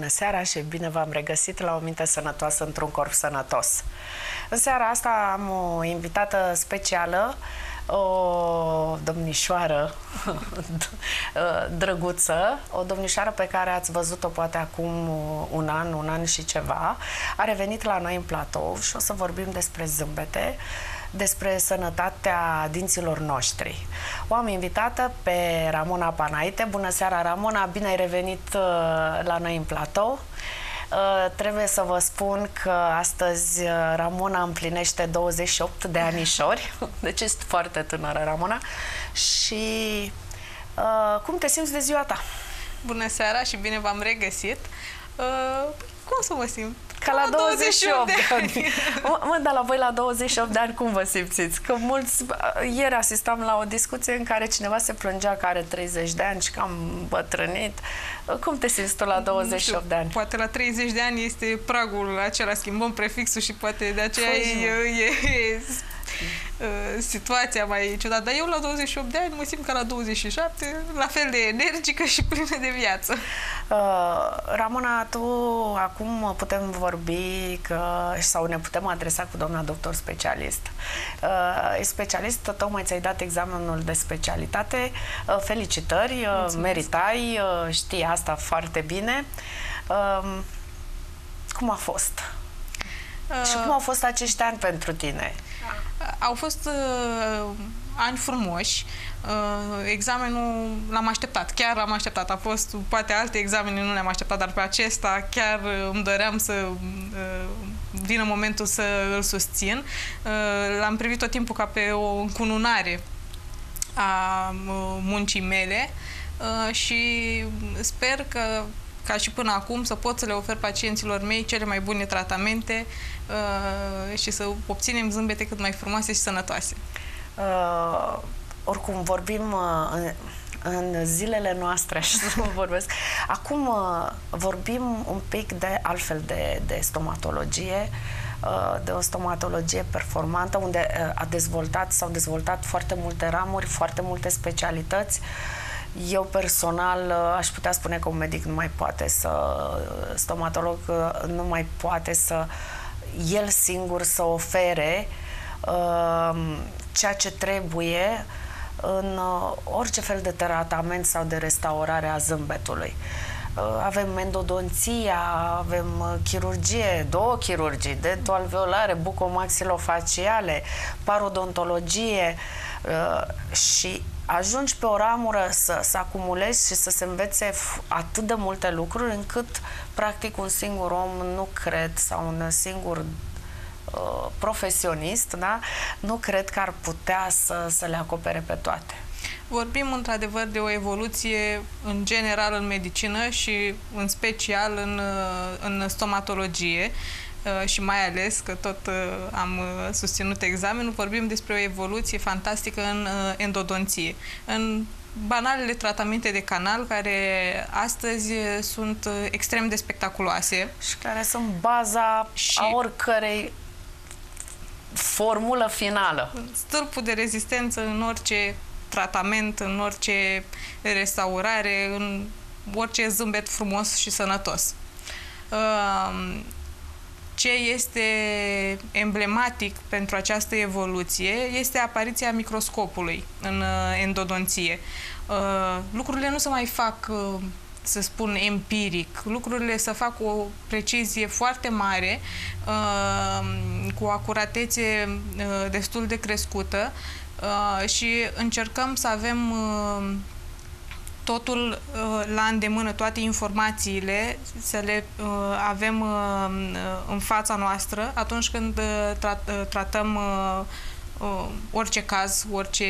Bună seara și bine v-am regăsit la O minte sănătoasă într-un corp sănătos. În seara asta am o invitată specială, o domnișoară drăguță, o domnișoară pe care ați văzut-o poate acum un an și ceva. A revenit la noi în platou și o să vorbim despre zâmbete, despre sănătatea dinților noștri. O am invitată pe Ramona Panaite. Bună seara, Ramona! Bine ai revenit la noi în platou. Trebuie să vă spun că astăzi Ramona împlinește 28 de anișori. Deci ești foarte tânără, Ramona. Și cum te simți de ziua ta? Bună seara și bine v-am regăsit. Cum să mă simt? Ca la 28 de ani. Mă, dar la voi la 28 de ani cum vă simțiți? Că mulți... Ieri asistam la o discuție în care cineva se plângea că are 30 de ani și că am bătrânit. Cum te simți tu la 28 de ani? Poate la 30 de ani este pragul acela, schimbăm prefixul și poate de aceea e situația mai ciudată. Dar eu la 28 de ani mă simt ca la 27, la fel de energică și plină de viață. Ramona, tu acum putem vorbi sau ne putem adresa cu doamna doctor specialist. Ești specialist, tocmai ți-ai dat examenul de specialitate. Felicitări, mulțumesc. Meritai, știi asta foarte bine. Cum a fost? Și cum au fost acești ani pentru tine? Au fost ani frumoși. Examenul l-am așteptat, chiar l-am așteptat. A fost, poate alte examene nu le-am așteptat, dar pe acesta chiar îmi doream să vină momentul să îl susțin. L-am privit tot timpul ca pe o încununare a muncii mele și sper că, ca și până acum, să pot să le ofer pacienților mei cele mai bune tratamente și să obținem zâmbete cât mai frumoase și sănătoase. Oricum, vorbim în zilele noastre, așa să vorbesc. Acum vorbim un pic de altfel de stomatologie, de o stomatologie performantă, unde s-au dezvoltat foarte multe ramuri, foarte multe specialități. Eu personal aș putea spune că un medic nu mai poate stomatolog nu mai poate el singur să ofere ceea ce trebuie în orice fel de tratament sau de restaurare a zâmbetului. Avem endodonția, avem chirurgie, două chirurgii, dentoalveolare, bucomaxilofaciale, parodontologie și ajungi pe o ramură să acumulezi și să se învețe atât de multe lucruri încât practic un singur om nu cred, sau un singur profesionist, da? Nu cred că ar putea să le acopere pe toate. Vorbim într-adevăr de o evoluție în general în medicină și în special în stomatologie și mai ales că tot am susținut examenul, vorbim despre o evoluție fantastică în endodonție. În banalele tratamente de canal, care astăzi sunt extrem de spectaculoase. Și care sunt baza a oricărei formulă finală. Stâlpul de rezistență în orice tratament, în orice restaurare, în orice zâmbet frumos și sănătos. Ce este emblematic pentru această evoluție este apariția microscopului în endodonție. Lucrurile nu se mai fac, să spun, empiric. Lucrurile se fac cu o precizie foarte mare, cu o acuratețe destul de crescută și încercăm să avem totul la îndemână, toate informațiile, să le avem în fața noastră atunci când tratăm orice caz, orice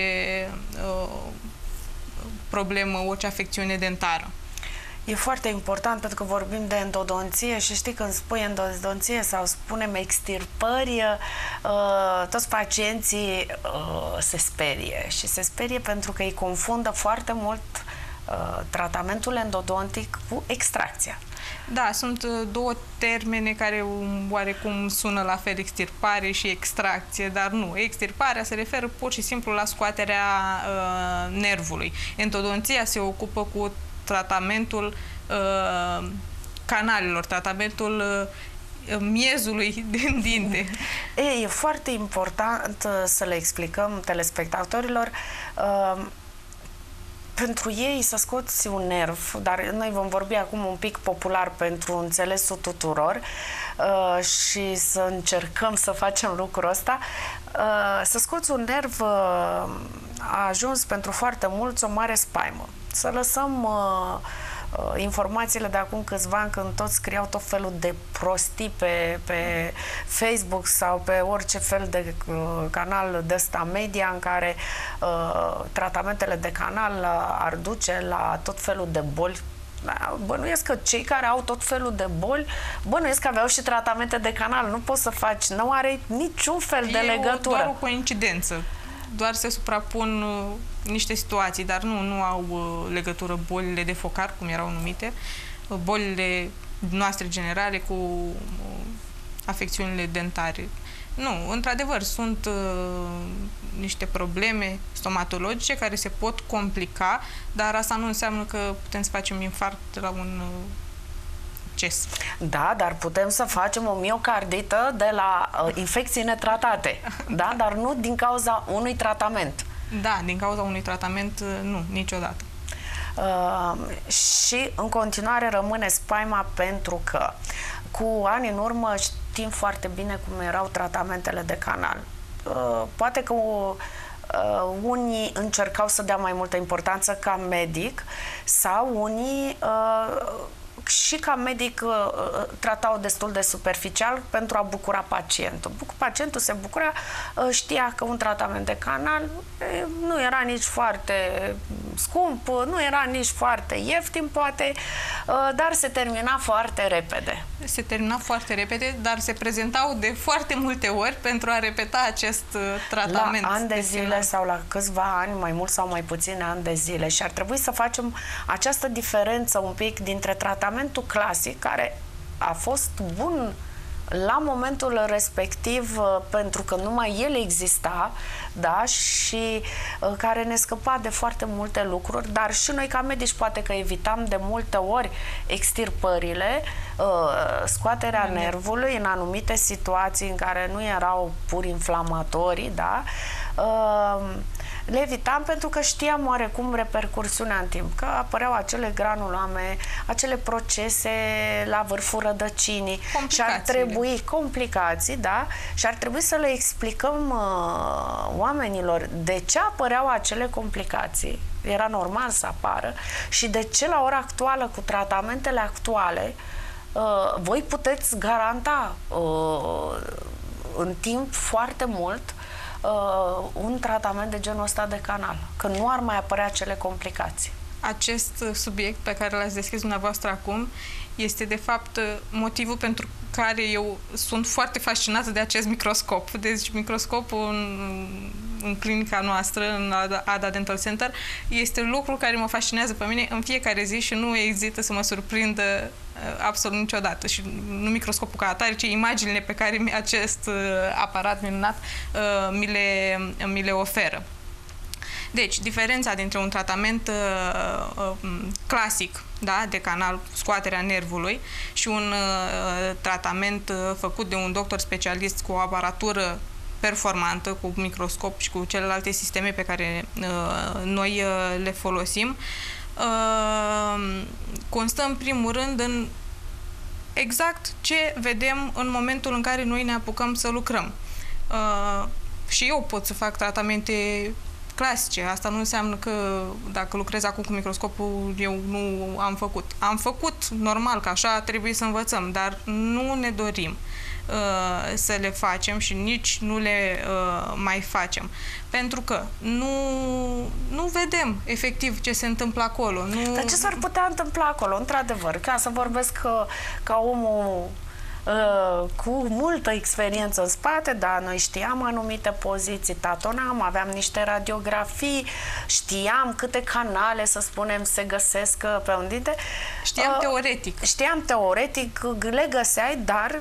problemă, orice afecțiune dentară. E foarte important pentru că vorbim de endodonție și știi, când spui endodonție sau spunem extirpări, toți pacienții se sperie și se sperie pentru că îi confundă foarte mult tratamentul endodontic cu extracția. Da, sunt două termene care oarecum sună la fel, extirpare și extracție, dar nu. Extirparea se referă pur și simplu la scoaterea nervului. Endodonția se ocupă cu tratamentul canalelor, tratamentul miezului din dinte. E foarte important să le explicăm telespectatorilor pentru ei să scoți un nerv, dar noi vom vorbi acum un pic popular pentru înțelesul tuturor și să încercăm să facem lucrul ăsta. Să scoți un nerv a ajuns pentru foarte mulți o mare spaimă. Să lăsăm informațiile de acum câțiva ani, când toți scriau tot felul de prostii pe Facebook sau pe orice fel de canal de ăsta media, în care tratamentele de canal ar duce la tot felul de boli. Bănuiesc că cei care au tot felul de boli, bănuiesc că aveau și tratamente de canal. Nu poți să faci, nu are niciun fel de legătură. Doar o coincidență. Doar se suprapun niște situații, dar nu au legătură bolile de focar, cum erau numite, bolile noastre generale cu afecțiunile dentare. Nu, într-adevăr, sunt niște probleme stomatologice care se pot complica, dar asta nu înseamnă că putem să facem infarct la un CES. Da, dar putem să facem o miocardită de la infecții netratate, da? Dar nu din cauza unui tratament. Da, din cauza unui tratament, nu, niciodată. Și în continuare rămâne spaima, pentru că cu ani în urmă știm foarte bine cum erau tratamentele de canal. Poate că unii încercau să dea mai multă importanță ca medic, sau unii și ca medic tratau destul de superficial pentru a bucura pacientul. Pacientul se bucura, știa că un tratament de canal nu era nici foarte scump, nu era nici foarte ieftin, poate, dar se termina foarte repede. Se termina foarte repede, dar se prezentau de foarte multe ori pentru a repeta acest tratament. La ani de zile sau la câțiva ani, mai mult sau mai puțin ani de zile. Și ar trebui să facem această diferență un pic dintre tratamentul clasic, care a fost bun la momentul respectiv pentru că numai el exista, da, și care ne scăpa de foarte multe lucruri, dar și noi ca medici poate că evitam de multe ori extirpările, scoaterea nervului în anumite situații în care nu erau pur inflamatorii, da, le evitam pentru că știam oarecum repercursiunea în timp, că apăreau acele granulame, acele procese la vârful rădăcinii și ar trebui complicații, da? Și ar trebui să le explicăm oamenilor de ce apăreau acele complicații. Era normal să apară și de ce la ora actuală, cu tratamentele actuale, voi puteți garanta în timp foarte mult un tratament de genul ăsta de canal, că nu ar mai apărea acele complicații. Acest subiect pe care l-ați deschis dumneavoastră acum este de fapt motivul pentru care eu sunt foarte fascinată de acest microscop. Deci microscopul în clinica noastră, în ADA Dental Center, este lucrul care mă fascinează pe mine în fiecare zi și nu ezită să mă surprindă absolut niciodată. Și nu microscopul ca atare, ci imaginile pe care acest aparat minunat mi le oferă. Deci, diferența dintre un tratament clasic, da, de canal, scoaterea nervului, și un tratament făcut de un doctor specialist cu o aparatură performantă, cu microscop și cu celelalte sisteme pe care noi le folosim, constă în primul rând în exact ce vedem în momentul în care noi ne apucăm să lucrăm. Și eu pot să fac tratamente clasice. Asta nu înseamnă că dacă lucrez acum cu microscopul eu nu am făcut. Am făcut, normal, că așa trebuie să învățăm, dar nu ne dorim să le facem și nici nu le mai facem. Pentru că nu vedem efectiv ce se întâmplă acolo. Dar ce s-ar putea întâmpla acolo, într-adevăr? Ca să vorbesc ca omul cu multă experiență în spate, dar noi știam anumite poziții, tatonam, aveam niște radiografii, știam câte canale, să spunem, se găsesc pe un dinte. Știam teoretic. Știam teoretic, le găseai, dar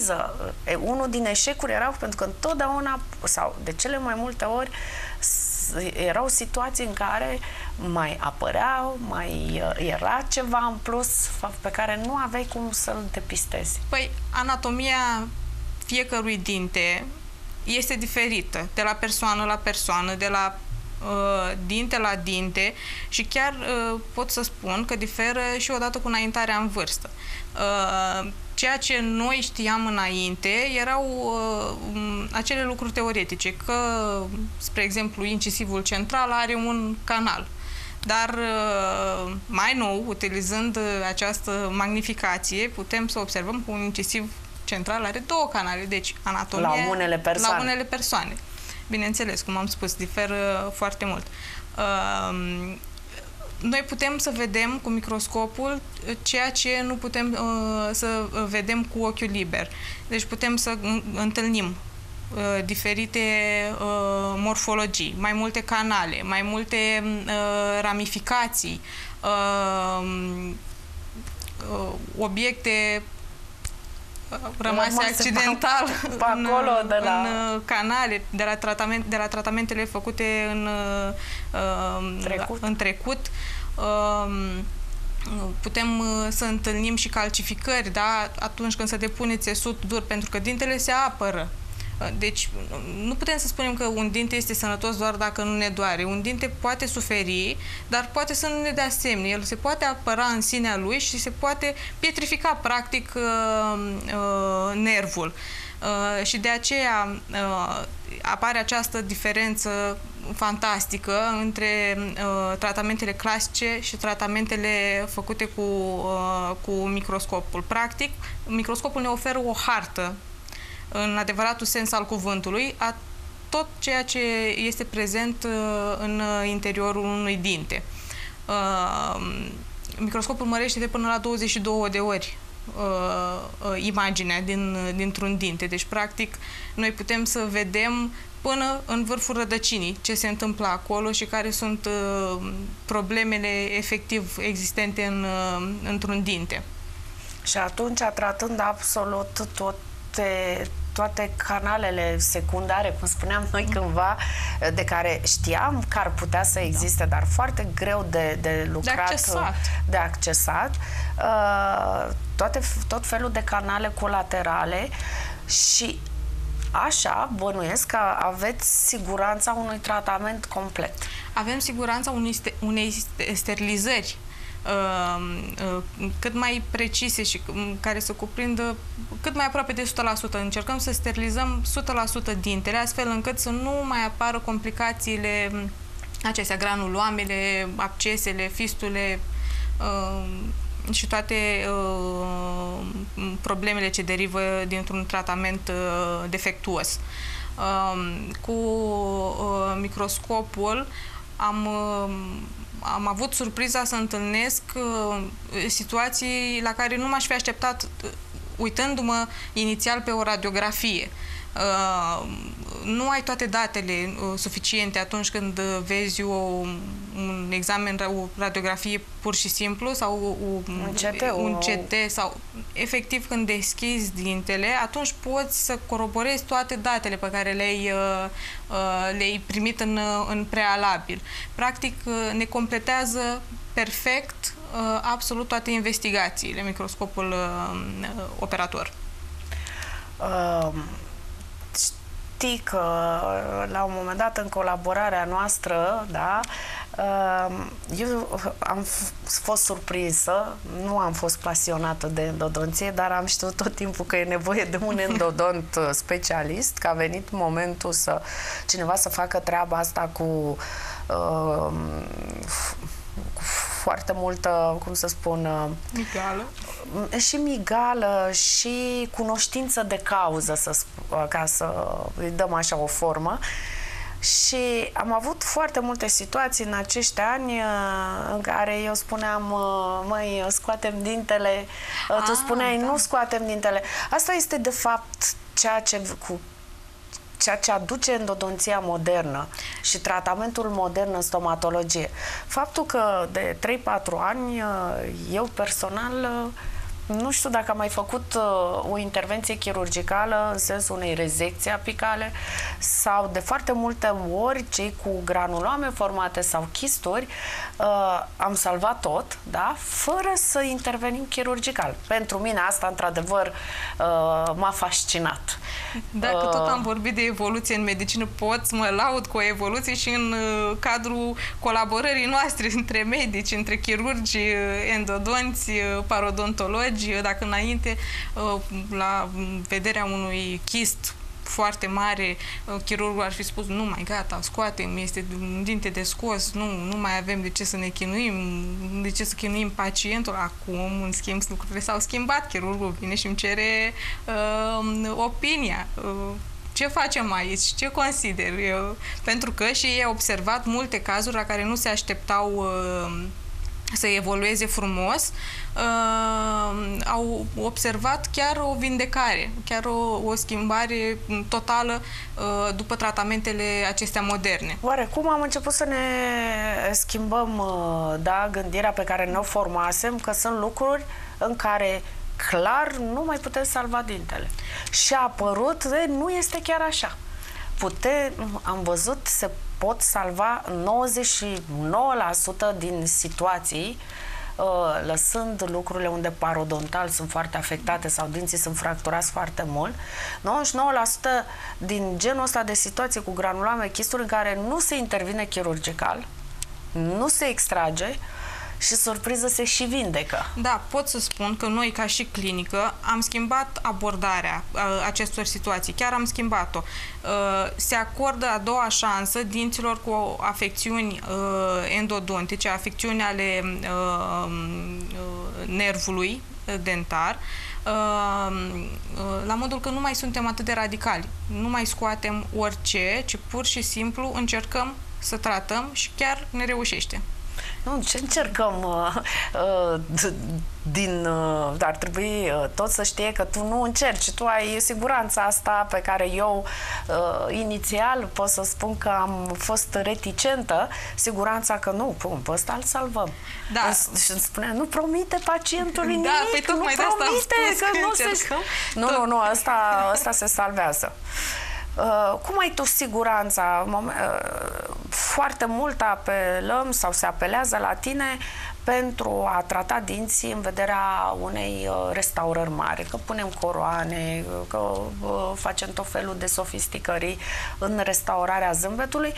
unul din eșecuri era pentru că întotdeauna, sau de cele mai multe ori, erau situații în care mai apăreau, mai era ceva în plus pe care nu aveai cum să-l depistezi. Păi, anatomia fiecărui dinte este diferită, de la persoană la persoană, de la dinte la dinte și chiar pot să spun că diferă și odată cu înaintarea în vârstă. Ceea ce noi știam înainte erau acele lucruri teoretice, că, spre exemplu, incisivul central are un canal. Dar mai nou, utilizând această magnificație, putem să observăm că un incisiv central are 2 canale, deci anatomie la unele persoane. Bineînțeles, cum am spus, diferă foarte mult. Noi putem să vedem cu microscopul ceea ce nu putem să vedem cu ochiul liber. Deci putem să întâlnim diferite morfologii, mai multe canale, mai multe ramificații, obiecte rămase accidental acolo, în canale, de la tratamentele făcute în trecut. Putem să întâlnim și calcificări, da? Atunci când se depune țesut dur, pentru că dintele se apără. Deci nu putem să spunem că un dinte este sănătos doar dacă nu ne doare. Un dinte poate suferi, dar poate să nu ne dea semne. El se poate apăra în sinea lui și se poate pietrifica practic nervul. Și de aceea apare această diferență fantastică între tratamentele clasice și tratamentele făcute cu microscopul. Practic, microscopul ne oferă o hartă în adevăratul sens al cuvântului, a tot ceea ce este prezent în interiorul unui dinte. Microscopul mărește de până la 22 de ori imaginea dintr-un dinte. Deci, practic, noi putem să vedem până în vârful rădăcinii ce se întâmplă acolo și care sunt problemele efectiv existente într-un dinte. Și atunci, tratând absolut toate canalele secundare, cum spuneam noi cândva, de care știam că ar putea să existe, dar foarte greu de lucrat, de accesat, tot felul de canale colaterale și așa bănuiesc că aveți siguranța unui tratament complet. Avem siguranța unei sterilizări cât mai precise și care să cuprindă cât mai aproape de 100%. Încercăm să sterilizăm 100% dintele, astfel încât să nu mai apară complicațiile acestea, granuloamele, abscesele, fistule și toate problemele ce derivă dintr-un tratament defectuos. Cu microscopul am avut surpriza să întâlnesc situații la care nu m-aș fi așteptat uitându-mă inițial pe o radiografie. Nu ai toate datele suficiente atunci când vezi un examen, o radiografie pur și simplu sau un CT sau efectiv când deschizi dintele, atunci poți să coroborezi toate datele pe care le-ai primit în prealabil. Practic ne completează perfect absolut toate investigațiile, microscopul operator. Știi că la un moment dat în colaborarea noastră, da, eu am fost surprinsă, nu am fost pasionată de endodonție, dar am știut tot timpul că e nevoie de un endodont specialist, că a venit momentul cineva să facă treaba asta cu foarte multă, cum să spun, migală. Și migală și cunoștință de cauză, ca să îi dăm așa o formă. Și am avut foarte multe situații în acești ani în care eu spuneam, măi, scoatem dintele, tu spuneai, nu scoatem dintele. Asta este de fapt ceea ce aduce endodonția modernă și tratamentul modern în stomatologie. Faptul că de 3-4 ani eu personal Nu știu dacă am mai făcut o intervenție chirurgicală în sensul unei rezecții apicale sau de foarte multe ori cei cu granulome formate sau chisturi am salvat tot, da? Fără să intervenim chirurgical. Pentru mine asta, într-adevăr, m-a fascinat. Dacă tot am vorbit de evoluție în medicină, pot să mă laud cu o evoluție și în cadrul colaborării noastre între medici, între chirurgi, endodonți, parodontologi. Dacă înainte, la vederea unui chist foarte mare, chirurgul ar fi spus, nu mai gata, scoatem, este un dinte de scos, nu mai avem de ce să ne chinuim, de ce să chinuim pacientul. Acum, în schimb, lucrurile s-au schimbat, chirurgul vine și îmi cere opinia. Ce facem aici? Ce consider? Pentru că și ei au observat multe cazuri la care nu se așteptau să evolueze frumos, au observat chiar o vindecare, chiar o schimbare totală după tratamentele acestea moderne. Oare cum am început să ne schimbăm gândirea pe care ne-o formasem, că sunt lucruri în care clar nu mai putem salva dintele. Și a apărut, nu este chiar așa. Am văzut, se pot salva 99% din situații, lăsând lucrurile unde parodontal sunt foarte afectate sau dinții sunt fracturați foarte mult. 99% din genul ăsta de situații cu granulame, chisturi în care nu se intervine chirurgical, nu se extrage și, surpriză, se și vindecă. Da, pot să spun că noi, ca și clinică, am schimbat abordarea acestor situații. Chiar am schimbat-o. Se acordă a doua șansă dinților cu afecțiuni endodontice, afecțiuni ale nervului dentar, la modul că nu mai suntem atât de radicali. Nu mai scoatem orice, ci pur și simplu încercăm să tratăm și chiar ne reușește. Nu, ce încercăm ar trebui tot să știe că tu nu încerci, tu ai siguranța asta pe care eu inițial pot să spun că am fost reticentă, siguranța că nu, pe ăsta îl salvăm. Da. Și îmi spunea, nu promite pacientului nimic, păi tocmai nu promite că nu se... Nu, ăsta se salvează. Cum ai tu siguranța? Foarte mult apelăm sau se apelează la tine pentru a trata dinții în vederea unei restaurări mari, că punem coroane, că facem tot felul de sofisticări în restaurarea zâmbetului.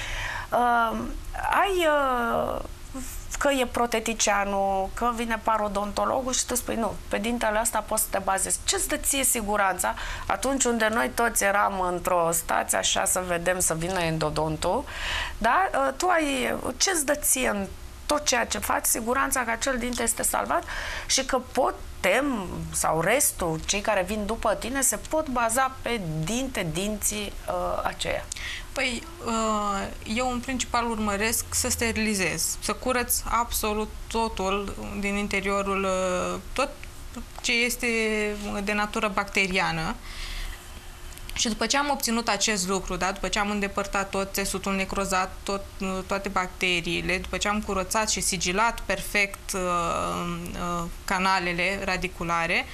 Că e proteticianul, că vine parodontologul și tu spui, nu, pe dintele ăsta poți să te bazezi. Ce-ți dă ție siguranța atunci unde noi toți eram într-o stație așa să vedem să vină endodontul, da? Tu ai, ce-ți dă ție în tot ceea ce faci, siguranța că acel dinte este salvat și că putem, sau restul, cei care vin după tine, se pot baza pe dinții aceia. Păi, eu în principal urmăresc să sterilizez, să curăț absolut totul din interiorul, tot ce este de natură bacteriană. Și după ce am obținut acest lucru, da, după ce am îndepărtat tot țesutul necrozat, toate bacteriile, după ce am curățat și sigilat perfect canalele radiculare,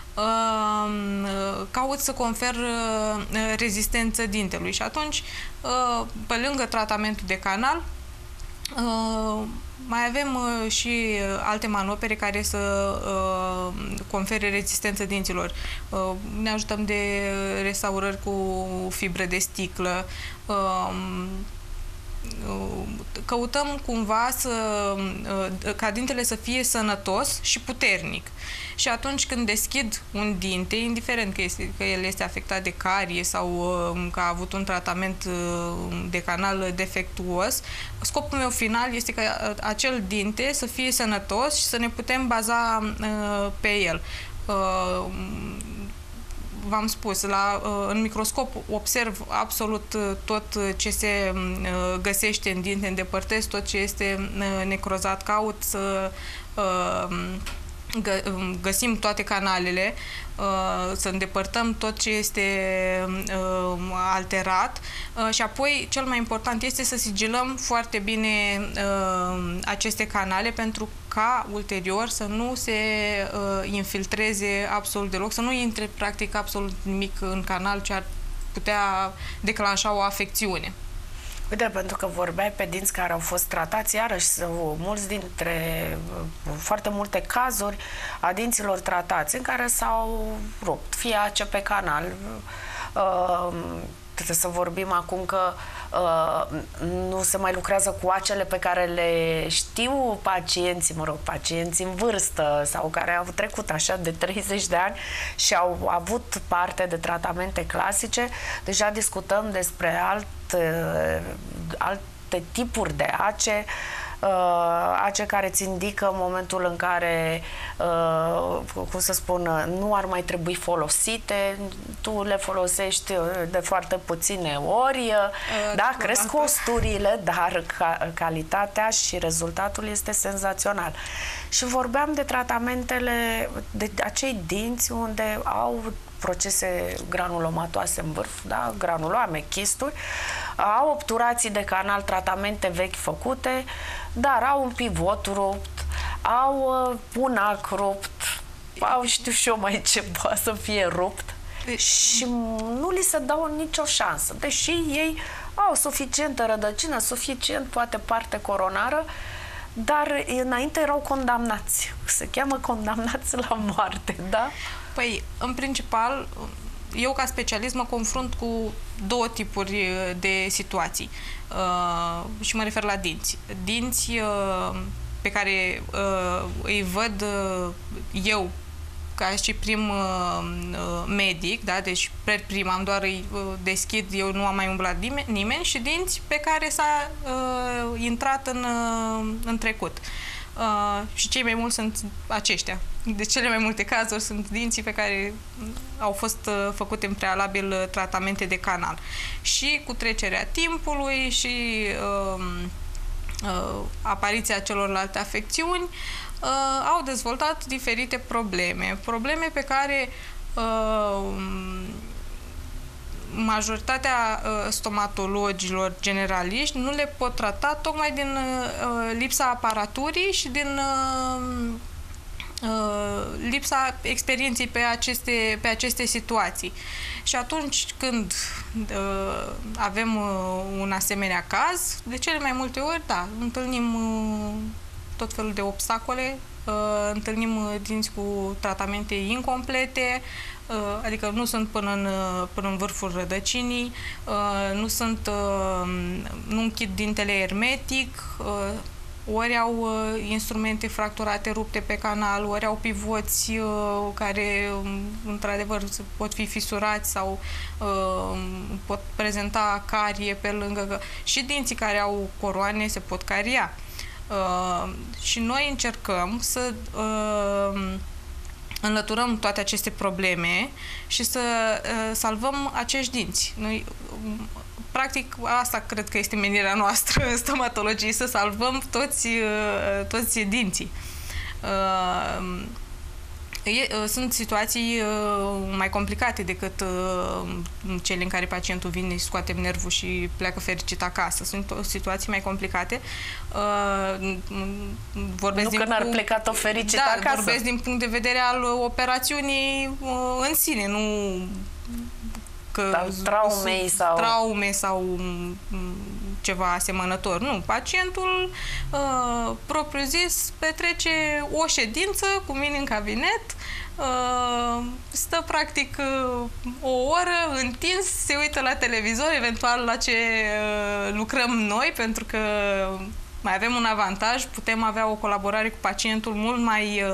caut să confer rezistență dintelui și atunci, pe lângă tratamentul de canal, mai avem și alte manopere care să confere rezistență dinților. Ne ajutăm de restaurări cu fibră de sticlă. Căutăm cumva ca dintele să fie sănătos și puternic. Și atunci când deschid un dinte, indiferent că el este afectat de carie sau că a avut un tratament de canal defectuos, scopul meu final este ca acel dinte să fie sănătos și să ne putem baza pe el. V-am spus, în microscop observ absolut tot ce se găsește în dinte, îndepărtez tot ce este necrozat, caut să găsim toate canalele, să îndepărtăm tot ce este alterat și apoi cel mai important este să sigilăm foarte bine aceste canale pentru ca ulterior să nu se infiltreze absolut deloc, să nu intre practic absolut nimic în canal ce ar putea declanșa o afecțiune. Uite, pentru că vorbeai pe dinți care au fost tratați, iarăși mulți dintre foarte multe cazuri a dinților tratați în care s-au rupt, fie ace pe canal. Trebuie să vorbim acum că nu se mai lucrează cu acele pe care le știu pacienții, pacienții în vârstă sau care au trecut așa de 30 de ani și au avut parte de tratamente clasice. Deja discutăm despre alte tipuri de ace, ace care îți indică în momentul în care, cum să spun, nu ar mai trebui folosite, tu le folosești de foarte puține ori, da, cresc costurile, dar calitatea și rezultatul este senzațional. Și vorbeam de tratamentele, de acei dinți unde au procese granulomatoase în vârf, da? Granulome, chisturi, au obturații de canal, tratamente vechi făcute, dar au un pivot rupt, au un ac rupt, au știu și eu mai ce poate să fie rupt și nu li se dau nicio șansă, deși ei au suficientă rădăcină, suficient poate parte coronară, dar înainte erau condamnați. Se cheamă condamnați la moarte, da? Păi, în principal, eu ca specialist mă confrunt cu două tipuri de situații și mă refer la dinți. Dinți pe care îi văd eu ca și prim medic, da? Deci prim am doar îi deschid, eu nu am mai umblat nimeni, și dinți pe care s-a intrat în trecut. Și cei mai mulți sunt aceștia. De cele mai multe cazuri sunt dinții pe care au fost făcute în prealabil tratamente de canal. Și cu trecerea timpului și apariția celorlalte afecțiuni au dezvoltat diferite probleme. Probleme pe care majoritatea stomatologilor generaliști nu le pot trata tocmai din lipsa aparaturii și din lipsa experienței pe aceste situații. Și atunci când avem un asemenea caz, de cele mai multe ori, da, întâlnim tot felul de obstacole, întâlnim dinți cu tratamente incomplete, adică nu sunt până în vârful rădăcinii, nu închid dintele hermetic, ori au instrumente fracturate, rupte pe canal, ori au pivoți care într-adevăr pot fi fisurați sau pot prezenta carie pe lângă, și dinții care au coroane se pot caria. Și noi încercăm să înlăturăm toate aceste probleme și să salvăm acești dinți. Noi, practic, asta cred că este menirea noastră în stomatologie, să salvăm toți dinții. Sunt situații mai complicate decât cele în care pacientul vine și scoate nervul și pleacă fericit acasă. Sunt situații mai complicate. Vorbesc nu că n-ar pleca tot fericit acasă. Vorbesc din punct de vedere al operațiunii în sine, nu că traume sau ceva asemănător. Nu, pacientul propriu zis petrece o ședință cu mine în cabinet, stă practic o oră întins, se uită la televizor, eventual la ce lucrăm noi, pentru că mai avem un avantaj, putem avea o colaborare cu pacientul mult mai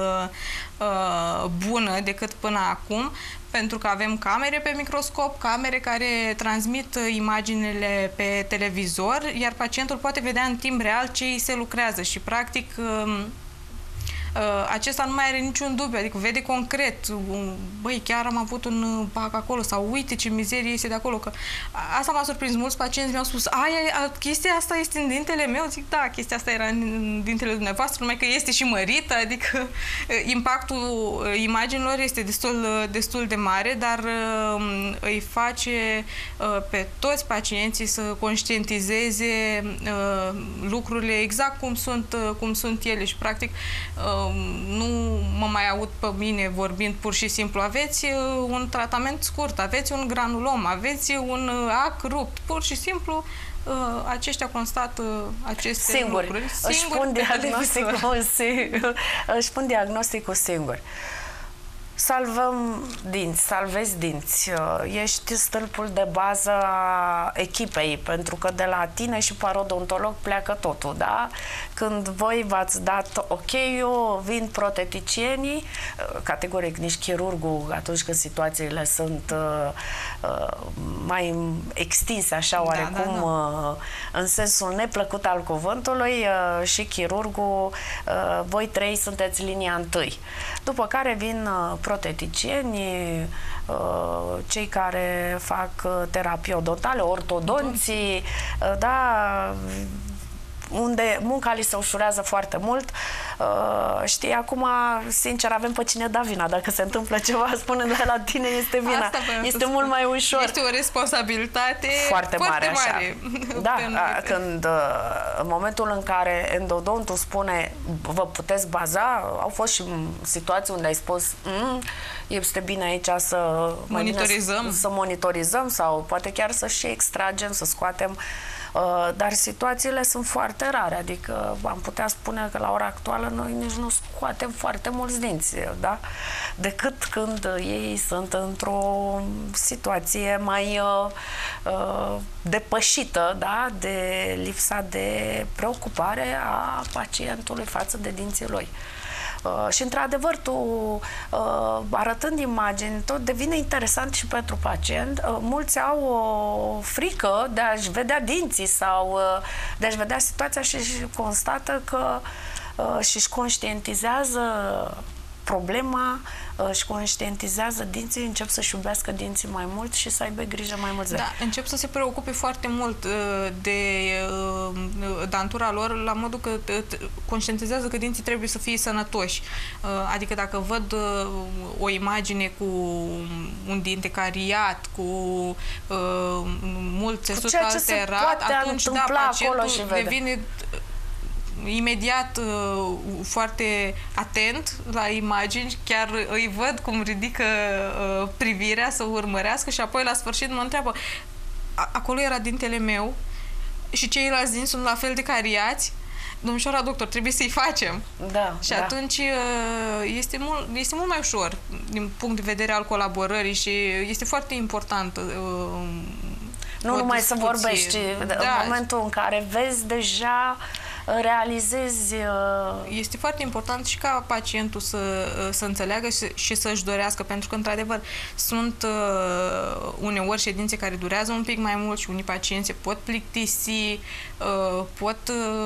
bună decât până acum, pentru că avem camere pe microscop, camere care transmit imaginile pe televizor, iar pacientul poate vedea în timp real ce îi se lucrează și, practic, acesta nu mai are niciun dubiu, adică vede concret, băi, chiar am avut un bac acolo sau uite ce mizerie este de acolo. Că asta m-a surprins, mulți pacienți mi-au spus, chestia asta este în dintele meu? Zic, da, chestia asta era în dintele dumneavoastră, numai că este și mărită, adică impactul imaginilor este destul de mare, dar îi face pe toți pacienții să conștientizeze lucrurile exact cum sunt ele și practic nu mă mai aud pe mine vorbind pur și simplu, aveți un tratament scurt, aveți un granulom, aveți un ac rupt, pur și simplu aceștia constată aceste lucruri. Își pun diagnosticul singur. Salvezi dinți. Ești stâlpul de bază a echipei, pentru că de la tine și parodontolog pleacă totul, da? Când voi v-ați dat ok-ul, vin proteticienii, categoric nici chirurgul, atunci când situațiile sunt mai extinse, așa oarecum, în sensul neplăcut al cuvântului, și chirurgul, voi trei sunteți linia întâi. După care vin proteticienii, cei care fac terapie odontale, ortodonții, da, unde munca li se ușurează foarte mult. Știi, acum, sincer, avem pe cine da vina. Dacă se întâmplă ceva, spune, dar la tine este vina. Este mult mai ușor. Este o responsabilitate foarte mare. Da, când în momentul în care endodontul spune vă puteți baza, au fost și situații unde ai spus este bine aici să monitorizăm sau poate chiar să și extragem, să scoatem. Dar situațiile sunt foarte rare, adică am putea spune că la ora actuală noi nici nu scoatem foarte mulți dinți, da? Decât când ei sunt într-o situație mai depășită, da? De lipsa de preocupare a pacientului față de dinții lui. Și într-adevăr, tu arătând imagini, tot devine interesant și pentru pacient. Mulți au o frică de a-și vedea dinții sau de a-și vedea situația și constată că și-și conștientizează problema, își conștientizează dinții, încep să-și iubească dinții mai mult și să aibă grijă mai mult de ei. Da, încep să se preocupe foarte mult de dantura lor, la modul că conștientizează că dinții trebuie să fie sănătoși. Adică dacă văd o imagine cu un dinte cariat, cu mult țesut alterat, atunci da, pacientul devine imediat foarte atent la imagini, chiar îi văd cum ridică privirea să urmărească și apoi la sfârșit mă întreabă, acolo era dintele meu și ceilalți dinți sunt la fel de cariați? Domnișoara doctor, trebuie să-i facem. Da, și atunci este mult mai ușor din punct de vedere al colaborării și este foarte important nu numai să vorbești, în momentul în care vezi deja realizezi... Este foarte important și ca pacientul să înțeleagă și să-și dorească, pentru că, într-adevăr, sunt uneori ședințe care durează un pic mai mult și unii pacienți se pot plictisi, pot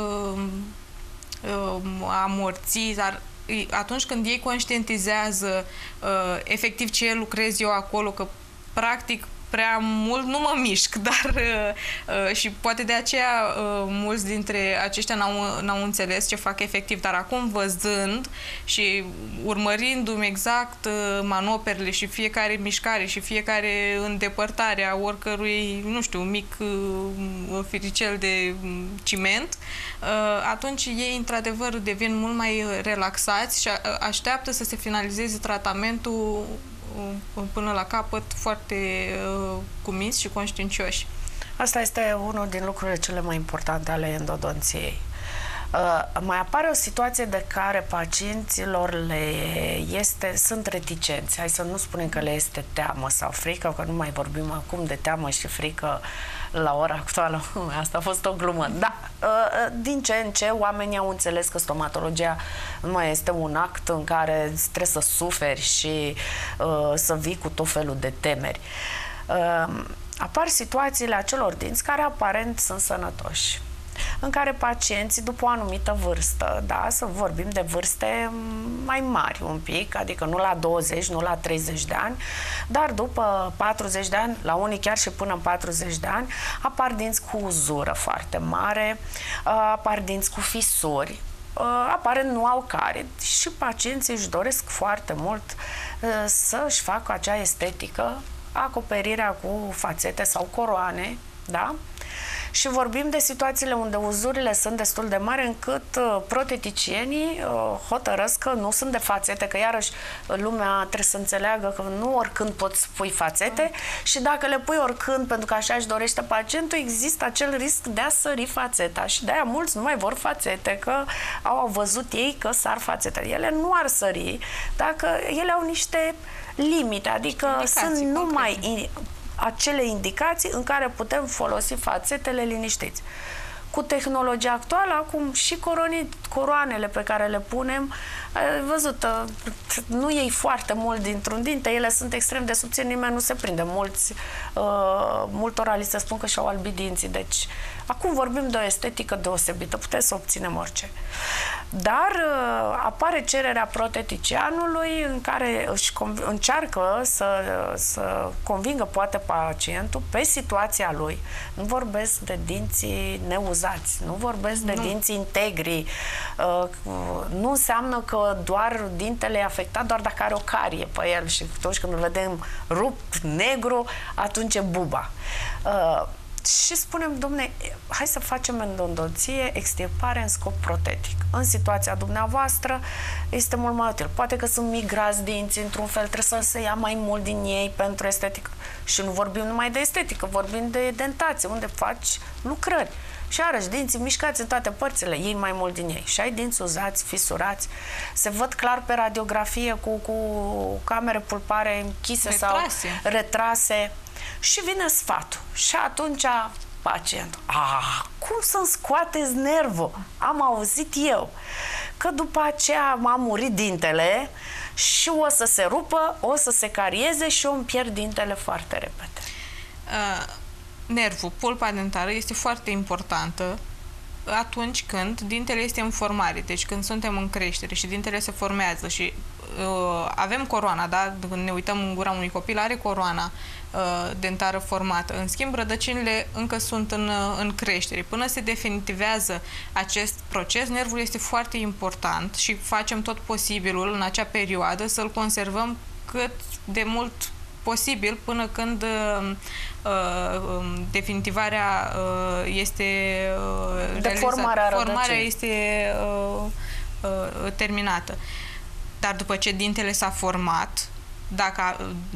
amorți, dar atunci când ei conștientizează efectiv ce lucrez eu acolo, că practic prea mult nu mă mișc, dar și poate de aceea mulți dintre aceștia n-au înțeles ce fac efectiv, dar acum văzând și urmărindu-mi exact manoperele și fiecare mișcare și fiecare îndepărtare a oricărui, nu știu, mic firicel de ciment, atunci ei într-adevăr devin mult mai relaxați și așteaptă să se finalizeze tratamentul până la capăt, foarte cuminți și conștiincioși. Asta este unul din lucrurile cele mai importante ale endodonției. Mai apare o situație de care pacienților sunt reticenți. Hai să nu spunem că le este teamă sau frică, că nu mai vorbim acum de teamă și frică la ora actuală. Asta a fost o glumă. Da, din ce în ce oamenii au înțeles că stomatologia nu mai este un act în care trebuie să suferi și să vii cu tot felul de temeri. Apar situațiile acelor dinți care aparent sunt sănătoși. în care pacienții, după o anumită vârstă, da, să vorbim de vârste mai mari un pic, adică nu la 20, nu la 30 de ani, dar după 40 de ani, la unii chiar și până în 40 de ani, apar dinți cu uzură foarte mare, apar dinți cu fisuri, apare nu au carie și pacienții își doresc foarte mult să-și facă acea estetică, acoperirea cu fațete sau coroane, da? Și vorbim de situațiile unde uzurile sunt destul de mari încât proteticienii hotărăsc că nu sunt de fațete, că iarăși lumea trebuie să înțeleagă că nu oricând poți pui fațete și dacă le pui oricând, pentru că așa își dorește pacientul, există acel risc de a sări fațeta și de-aia mulți nu mai vor fațete, că au văzut ei că sar fațetele. Ele nu ar sări dacă ele au niște limite, adică sunt numai acele indicații în care putem folosi fațetele liniștiți. Cu tehnologia actuală, acum și coroanele pe care le punem, văzut, nu iei foarte mult dintr-un dinte, ele sunt extrem de subțiri, nimeni nu se prinde. Multora li se spun că și-au albit dinții, deci acum vorbim de o estetică deosebită, putem să obținem orice. Dar apare cererea proteticianului în care își încearcă să convingă poate pacientul pe situația lui. Nu vorbesc de dinții neuzați, nu vorbesc de dinții integri. Nu înseamnă că doar dintele e afectat doar dacă are o carie pe el și atunci când îl vedem rupt, negru, atunci e buba. Și spunem, domne, hai să facem endodonție, extirpare în scop protetic. În situația dumneavoastră este mult mai util. Poate că sunt migrați dinții, într-un fel trebuie să se ia mai mult din ei pentru estetică. Și nu vorbim numai de estetică, vorbim de dentație, unde faci lucrări. Și iarăși, dinții mișcați în toate părțile, iei mai mult din ei. Și ai dinți uzați, fisurați, se văd clar pe radiografie cu camere pulpare închise retrase. Sau retrase. Și vine sfatul. Și atunci pacientul, cum să-mi scoateți nervul? Am auzit eu că după aceea m-a murit dintele și o să se rupă, o să se carieze și eu îmi pierd dintele foarte repede. Nervul, pulpa dentară, este foarte importantă atunci când dintele este în formare, deci când suntem în creștere și dintele se formează și avem coroana, da? Când ne uităm în gura unui copil, are coroana dentară formată. În schimb, rădăcinile încă sunt în creștere. Până se definitivează acest proces, nervul este foarte important și facem tot posibilul în acea perioadă să-l conservăm cât de mult posibil până când definitivarea este formarea este terminată. Dar după ce dintele s-a format, dacă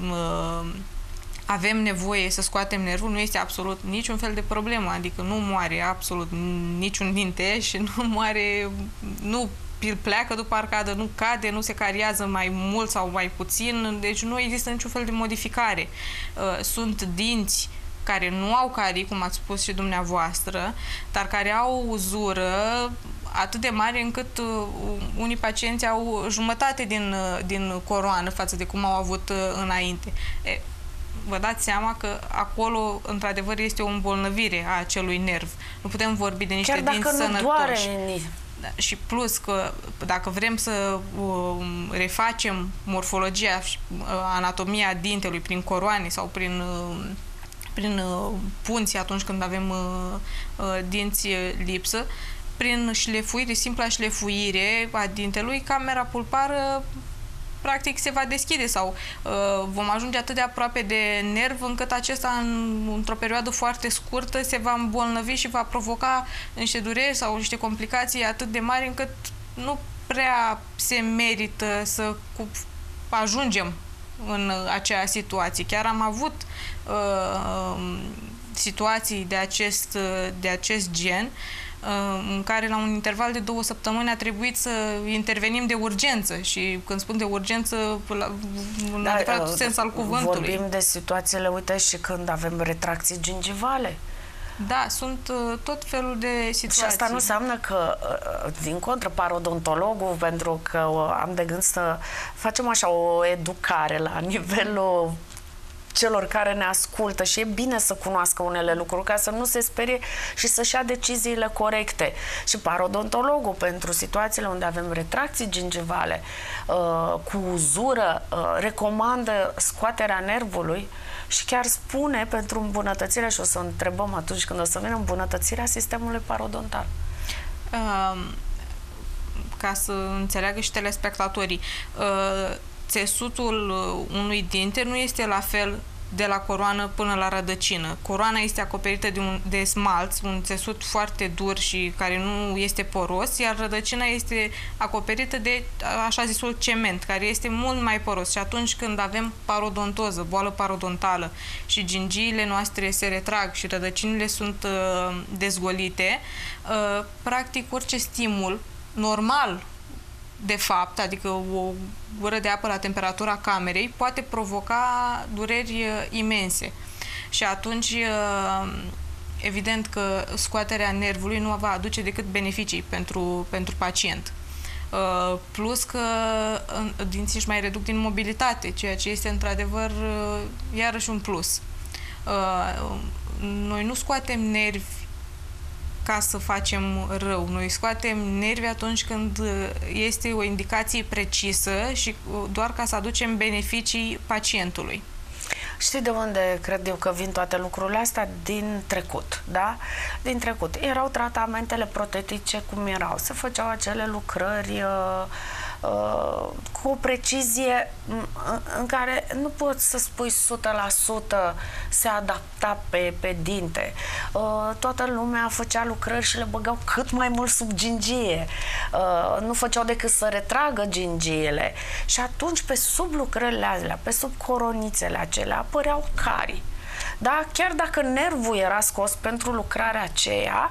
avem nevoie să scoatem nervul, nu este absolut niciun fel de problemă, adică nu moare absolut niciun dinte și nu moare, nu îl pleacă după arcadă, nu cade, nu se cariază mai mult sau mai puțin, deci nu există niciun fel de modificare. Sunt dinți care nu au carii, cum ați spus și dumneavoastră, dar care au uzură atât de mare încât unii pacienți au jumătate din coroană față de cum au avut înainte. Vă dați seama că acolo, într-adevăr, este o îmbolnăvire a acelui nerv. Nu putem vorbi de niște dinți sănătoși. Doare. Și plus că dacă vrem să refacem morfologia, anatomia dintelui prin coroane sau prin punți atunci când avem dinți lipsă, prin șlefuire, simpla șlefuire a dintelui, camera pulpară practic se va deschide sau vom ajunge atât de aproape de nerv încât acesta într-o perioadă foarte scurtă se va îmbolnăvi și va provoca niște dureri sau niște complicații atât de mari încât nu prea se merită să ajungem în acea situație. Chiar am avut situații de acest gen în care la un interval de 2 săptămâni a trebuit să intervenim de urgență și când spun de urgență în adevăratul sens al cuvântului. Vorbim de situațiile, uite, și când avem retracții gingivale. Da, sunt tot felul de situații. Și asta nu înseamnă că, din contră, parodontologul, pentru că am de gând să facem așa o educare la nivelul celor care ne ascultă și e bine să cunoască unele lucruri ca să nu se sperie și să-și ia deciziile corecte. Și parodontologul, pentru situațiile unde avem retracții gingivale cu uzură, recomandă scoaterea nervului și chiar spune pentru îmbunătățirea, și o să întrebăm atunci când o să vină, îmbunătățirea sistemului parodontal. Ca să înțeleagă și telespectatorii, țesutul unui dinte nu este la fel de la coroană până la rădăcină. Coroana este acoperită de smalț, un țesut foarte dur și care nu este poros, iar rădăcina este acoperită de așa zisul cement, care este mult mai poros. Și atunci când avem parodontoză, boală parodontală și gingiile noastre se retrag și rădăcinile sunt dezgolite, practic orice stimul normal, de fapt, adică o gură de apă la temperatura camerei, poate provoca dureri imense. Și atunci, evident că scoaterea nervului nu va aduce decât beneficii pentru pacient. Plus că dinții își mai reduc din mobilitate, ceea ce este într-adevăr iarăși un plus. Noi nu scoatem nervi ca să facem rău. Noi scoatem nervi atunci când este o indicație precisă și doar ca să aducem beneficii pacientului. Știi de unde cred eu că vin toate lucrurile astea? Din trecut, da? Din trecut. Erau tratamentele protetice cum erau. Se făceau acele lucrări cu o precizie în care nu poți să spui 100% se adapta pe dinte. Toată lumea făcea lucrări și le băgau cât mai mult sub gingie. Nu făceau decât să retragă gingiile. Și atunci pe sub lucrările alea, pe sub coronițele acelea, apăreau carii. Da? Chiar dacă nervul era scos pentru lucrarea aceea,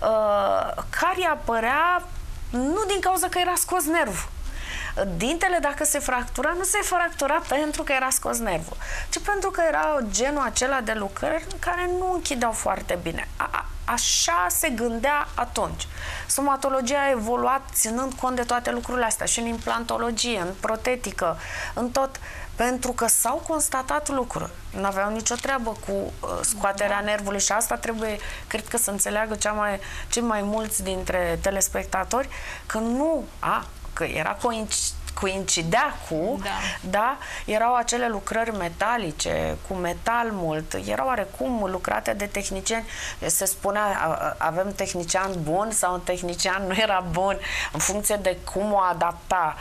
carii apărea nu din cauza că era scos nervul. Dintele, dacă se fractura, nu se fractura pentru că era scos nervul, ci pentru că era genul acela de lucrări care nu închideau foarte bine. Așa se gândea atunci. Stomatologia a evoluat ținând cont de toate lucrurile astea, și în implantologie, în protetică, în tot, pentru că s-au constatat lucruri. Nu aveau nicio treabă cu scoaterea nervului și asta trebuie, cred că, să înțeleagă cei mai mulți dintre telespectatori, că nu, că era coincidea cu, da, erau acele lucrări metalice, cu metal mult, erau oarecum lucrate de tehnicieni. Se spunea, avem tehnician bun sau un tehnician nu era bun, în funcție de cum o adapta.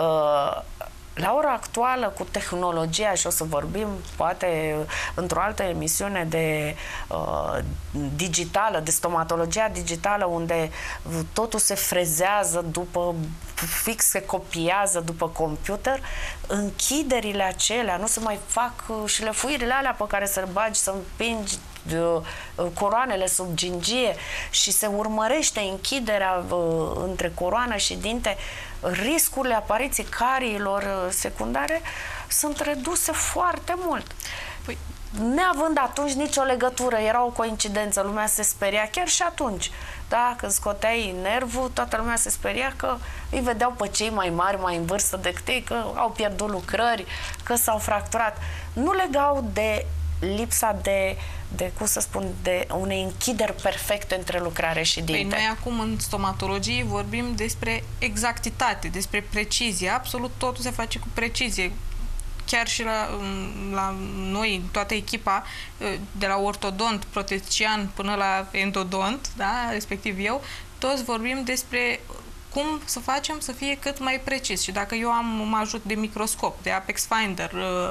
La ora actuală, cu tehnologia, și o să vorbim poate într-o altă emisiune de digitală, de stomatologia digitală, unde totul se frezează fix se copiază după computer, închiderile acelea nu se mai fac, și lefuirile alea pe care să le bagi, să împingi coroanele sub gingie și se urmărește închiderea între coroană și dinte, riscurile apariției cariilor secundare sunt reduse foarte mult. Păi, neavând atunci nicio legătură, era o coincidență, lumea se speria chiar și atunci. Da, când scoteai nervul, toată lumea se speria că îi vedeau pe cei mai mari, mai în vârstă decât ei, că au pierdut lucrări, că s-au fracturat. Nu legau de lipsa de cum să spun, de unei închideri perfecte între lucrare și dinte. Păi noi acum în stomatologie vorbim despre exactitate, despre precizie. Absolut totul se face cu precizie. Chiar și la noi, toată echipa, de la ortodont, protetician până la endodont, da, respectiv eu, toți vorbim despre cum să facem să fie cât mai precis. Și dacă eu mă ajut de microscop, de Apex Finder,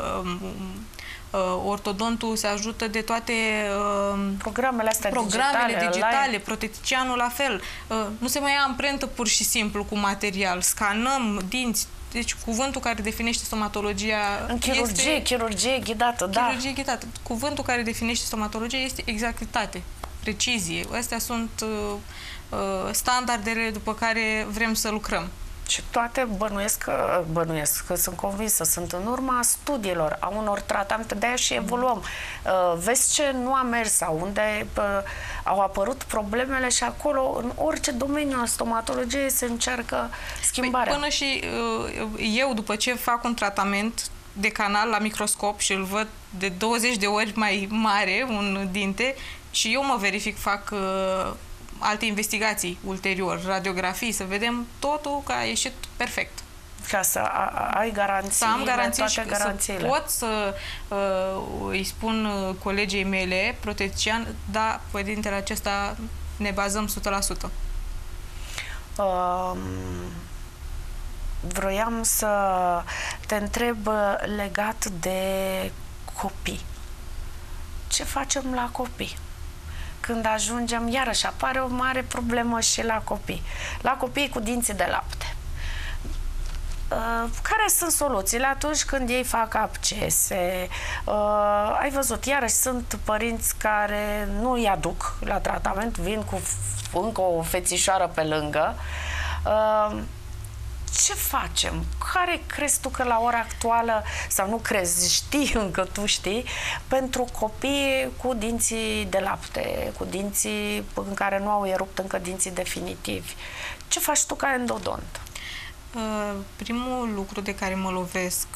ortodontul se ajută de toate programele astea digitale, proteticianul la fel. Nu se mai ia amprentă pur și simplu cu material. Scanăm dinți. Deci cuvântul care definește stomatologia în chirurgie, este chirurgie ghidată, da. Chirurgie ghidată. Cuvântul care definește stomatologia este exactitate, precizie. Astea sunt standardele după care vrem să lucrăm. Și toate bănuiesc că sunt convinsă, sunt în urma studiilor, a unor tratamente, de aia și evoluăm. Vezi ce nu a mers sau unde au apărut problemele și acolo, în orice domeniu al stomatologiei, se încearcă schimbarea. Păi, până și eu, după ce fac un tratament, de canal la microscop și îl văd de 20 de ori mai mare, un dinte, și eu mă verific, fac alte investigații ulterior, radiografii, să vedem totul că a ieșit perfect. Ca să ai garanții, să am garanții și garanțiile. Să pot să îi spun colegii mele, protecțian, da, părintele acesta ne bazăm 100%. Vroiam să te întreb legat de copii. Ce facem la copii? Când ajungem, iarăși apare o mare problemă și la copii. La copii cu dinții de lapte. Care sunt soluțiile atunci când ei fac abcese? Ai văzut, iarăși sunt părinți care nu îi aduc la tratament, vin cu încă o fețișoară pe lângă. Ce facem? Care crezi tu că la ora actuală, sau nu crezi, știi încă, tu știi, pentru copii cu dinții de lapte, cu dinții în care nu au erupt încă dinții definitivi? Ce faci tu ca endodont? Primul lucru de care mă lovesc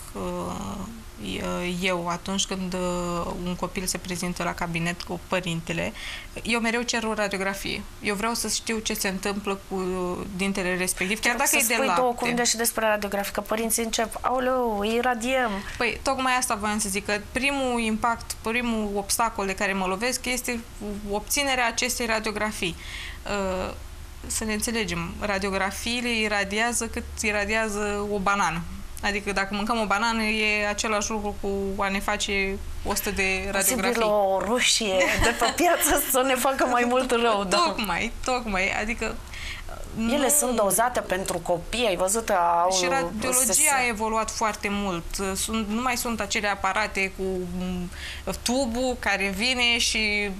eu atunci când un copil se prezintă la cabinet cu părintele, eu mereu cer o radiografie. Eu vreau să știu ce se întâmplă cu dintele respectiv, chiar dacă e de lapte. Să spui două cuvinte și despre radiografie, că părinții încep, aoleu, îi radiem. Păi, tocmai asta voiam să zic, că primul impact, primul obstacol de care mă lovesc este obținerea acestei radiografii. Să ne înțelegem, radiografiile iradiază cât iradiază o banană. Adică dacă mâncăm o banană, e același lucru cu a ne face 100 de radiografii. Posibil o roșie de pe piață să ne facă mai mult rău. Da. Tocmai. Adică ele sunt dozate pentru copii, ai văzut? Și radiologia a evoluat foarte mult. Nu mai sunt acele aparate cu tubul care vine și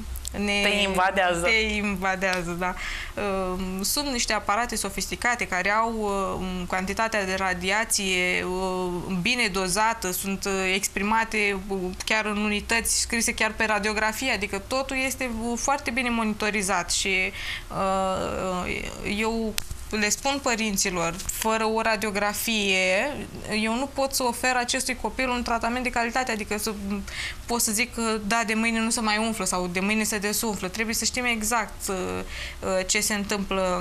te invadează, da. Sunt niște aparate sofisticate care au cantitatea de radiație bine dozată, sunt exprimate chiar în unități scrise chiar pe radiografie, adică totul este foarte bine monitorizat și eu le spun părinților, fără o radiografie, eu nu pot să ofer acestui copil un tratament de calitate, adică pot să zic că da, de mâine nu se mai umflă sau de mâine se desumflă. Trebuie să știm exact ce se întâmplă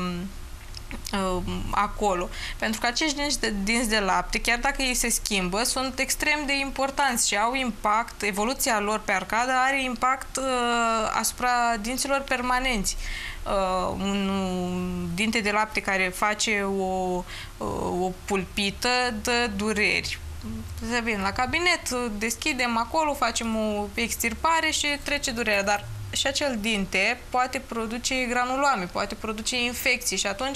acolo. Pentru că acești dinți de lapte, chiar dacă ei se schimbă, sunt extrem de importanți și au impact, evoluția lor pe arcadă are impact asupra dinților permanenți. Un dinte de lapte care face o pulpită dă dureri. Să vin la cabinet, deschidem acolo, facem o extirpare și trece durerea, dar și acel dinte poate produce granuloame, poate produce infecții și atunci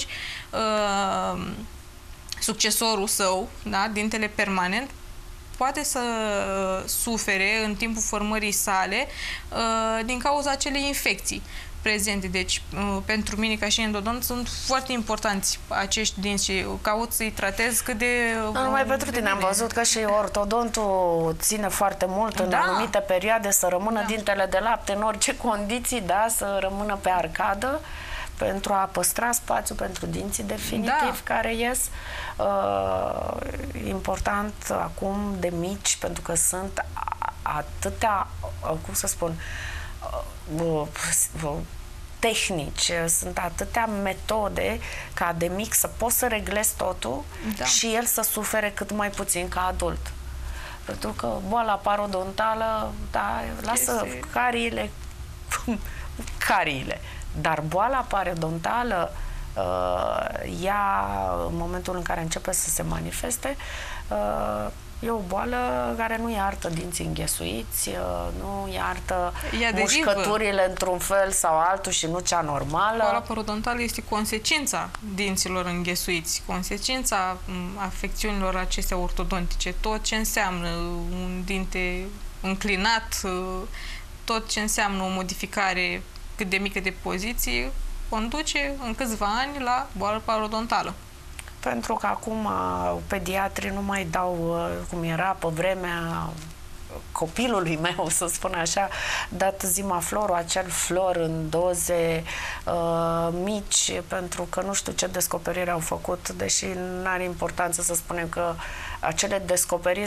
succesorul său, da, dintele permanent, poate să sufere în timpul formării sale din cauza acelei infecții prezente. Deci, pentru mine, ca și endodont, sunt foarte importanți acești dinți și caut să-i tratez cât de... Nu numai pentru tine, am văzut că și ortodontul ține foarte mult în anumite perioade să rămână dintele de lapte în orice condiții, da, să rămână pe arcadă pentru a păstra spațiu pentru dinții definitiv care ies. Important acum de mici, pentru că sunt atâtea, cum să spun, tehnici, sunt atâtea metode ca de mic să poți să reglezi totul și el să sufere cât mai puțin ca adult. Pentru că boala parodontală, da, lasă cariile, dar boala parodontală ea, în momentul în care începe să se manifeste, e o boală care nu iartă dinții înghesuiți, nu iartă mușcăturile într-un fel sau altul și nu cea normală. Boala parodontală este consecința dinților înghesuiți, consecința afecțiunilor acestea ortodontice, tot ce înseamnă un dinte înclinat, tot ce înseamnă o modificare cât de mică de poziție, conduce în câțiva ani la boală parodontală. Pentru că acum pediatrii nu mai dau, cum era pe vremea, copilului meu, să spun așa, dat zimaflorul, acel flor în doze mici, pentru că nu știu ce descoperiri au făcut, deși nu are importanță să spunem că acele descoperiri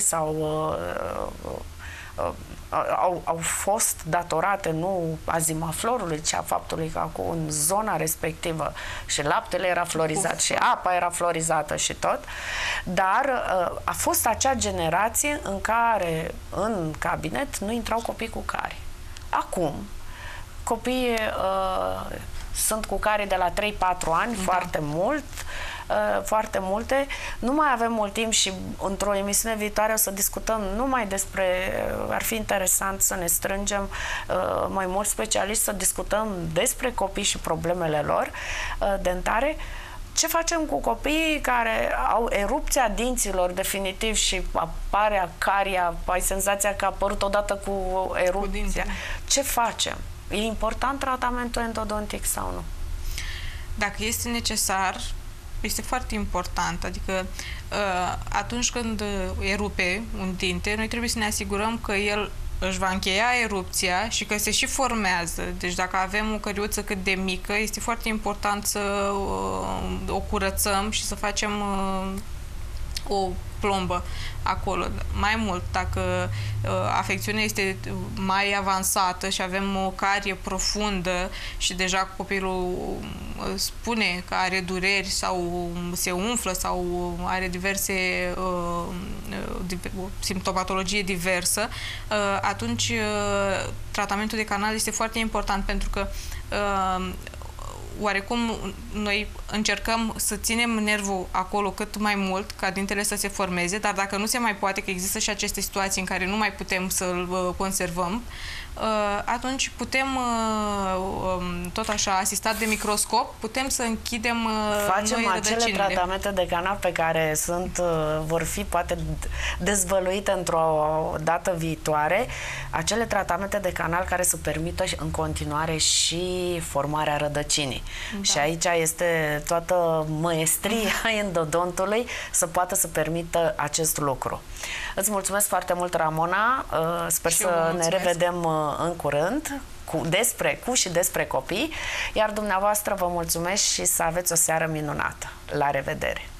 au fost datorate nu a zimaflorului, ci a faptului că în zona respectivă și laptele era florizat și apa era florizată și tot, dar a fost acea generație în care în cabinet nu intrau copii cu cari. Acum, copiii sunt cu cari de la 3-4 ani, foarte mult, foarte multe. Nu mai avem mult timp și într-o emisiune viitoare o să discutăm numai despre, ar fi interesant să ne strângem mai mulți specialiști, să discutăm despre copii și problemele lor dentare. Ce facem cu copiii care au erupția dinților definitiv și apare caria, ai senzația că a apărut odată cu erupția? Ce facem? E important tratamentul endodontic sau nu? Dacă este necesar, este foarte important. Adică atunci când erupe un dinte, noi trebuie să ne asigurăm că el își va încheia erupția și că se și formează. Deci dacă avem o căriuță cât de mică, este foarte important să o curățăm și să facem o plombă acolo. Mai mult, dacă afecțiunea este mai avansată și avem o carie profundă și deja copilul spune că are dureri sau se umflă sau are diverse simptomatologie diversă, atunci tratamentul de canal este foarte important, pentru că oarecum noi încercăm să ținem nervul acolo cât mai mult ca dintele să se formeze, dar dacă nu se mai poate, că există și aceste situații în care nu mai putem să-l conservăm, atunci putem, tot așa, asistat de microscop, putem să închidem facem acele tratamente de canal pe care vor fi poate dezvăluite într-o dată viitoare, acele tratamente de canal care să permită în continuare și formarea rădăcinii. Da. Și aici este toată măestria endodontului să poată să permită acest lucru. Îți mulțumesc foarte mult, Ramona. Sper să ne revedem în curând cu și despre copii. Iar dumneavoastră vă mulțumesc și să aveți o seară minunată. La revedere!